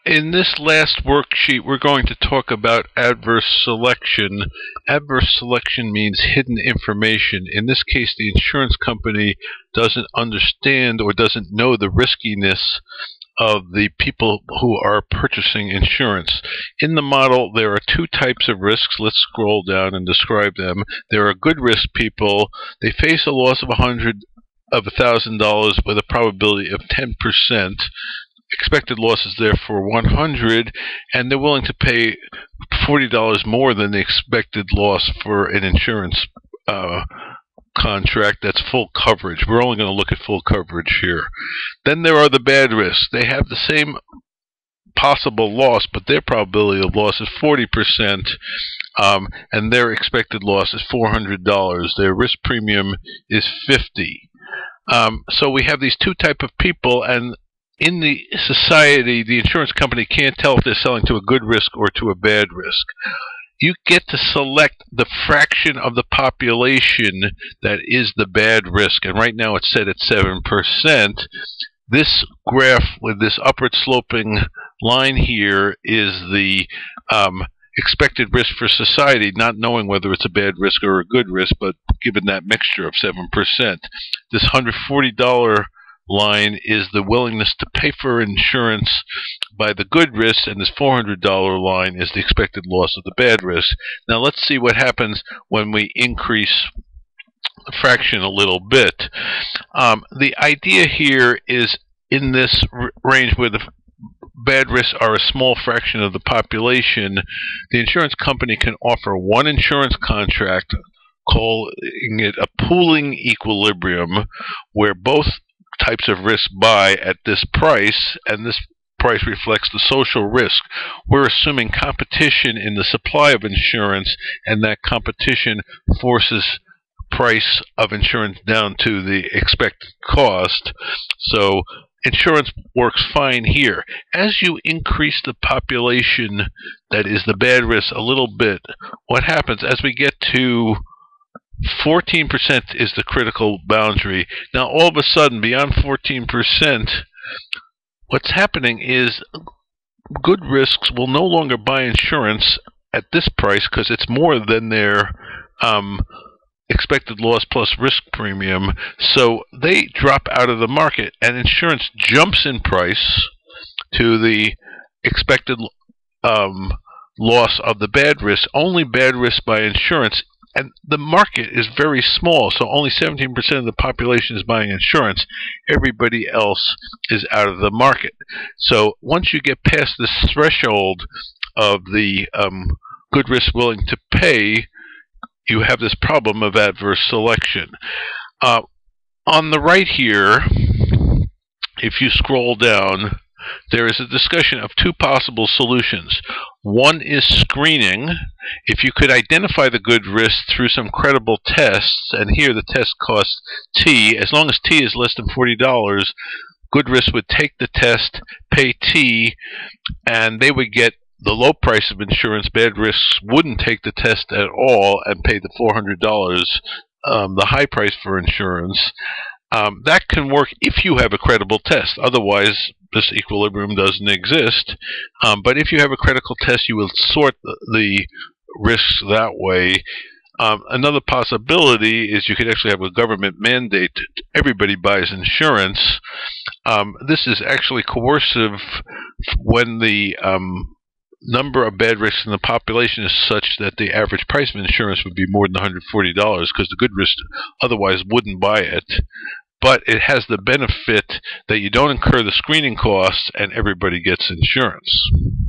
In this last worksheet, we're going to talk about adverse selection. Adverse selection means hidden information. In this case, the insurance company doesn't understand or doesn't know the riskiness of the people who are purchasing insurance. In the model, there are two types of risks. Let's scroll down and describe them. There are good risk people. They face a loss of $1,000 with a probability of 10%. Expected loss is therefore 100, and they're willing to pay $40 more than the expected loss for an insurance contract that's full coverage. We're only going to look at full coverage here. Then there are the bad risks. They have the same possible loss, but their probability of loss is 40%, and their expected loss is $400. Their risk premium is $50. So we have these two types of people, and in the society, the insurance company can't tell if they're selling to a good risk or to a bad risk. You get to select the fraction of the population that is the bad risk, and right now it's set at 7%. This graph with this upward sloping line here is the expected risk for society, not knowing whether it's a bad risk or a good risk, but given that mixture of 7%. This $140 line is the willingness to pay for insurance by the good risk, and this $400 line is the expected loss of the bad risk. Now let's see what happens when we increase the fraction a little bit. The idea here is in this range where the bad risks are a small fraction of the population, the insurance company can offer one insurance contract, calling it a pooling equilibrium, where both types of risk buy at this price, and this price reflects the social risk. We're assuming competition in the supply of insurance, and that competition forces price of insurance down to the expected cost. So insurance works fine here. As you increase the population that is the bad risk a little bit, what happens as we get to 14% is the critical boundary. Now all of a sudden, beyond 14%, what's happening is good risks will no longer buy insurance at this price because it's more than their expected loss plus risk premium. So they drop out of the market, and insurance jumps in price to the expected loss of the bad risk. Only bad risk buy insurance. And the market is very small, so only 17% of the population is buying insurance. Everybody else is out of the market. So once you get past this threshold of the good risk willing to pay, you have this problem of adverse selection. On the right here, if you scroll down, there is a discussion of two possible solutions. One is screening. If you could identify the good risk through some credible tests, and here the test costs T, as long as T is less than $40, good risk would take the test, pay T, and they would get the low price of insurance. Bad risks wouldn't take the test at all and pay the $400, the high price for insurance. That can work if you have a credible test. Otherwise, this equilibrium doesn't exist. But if you have a credible test, you will sort the risks that way. Another possibility is you could actually have a government mandate. Everybody buys insurance. This is actually coercive when the number of bad risks in the population is such that the average price of insurance would be more than $140 because the good risk otherwise wouldn't buy it. But it has the benefit that you don't incur the screening costs and everybody gets insurance.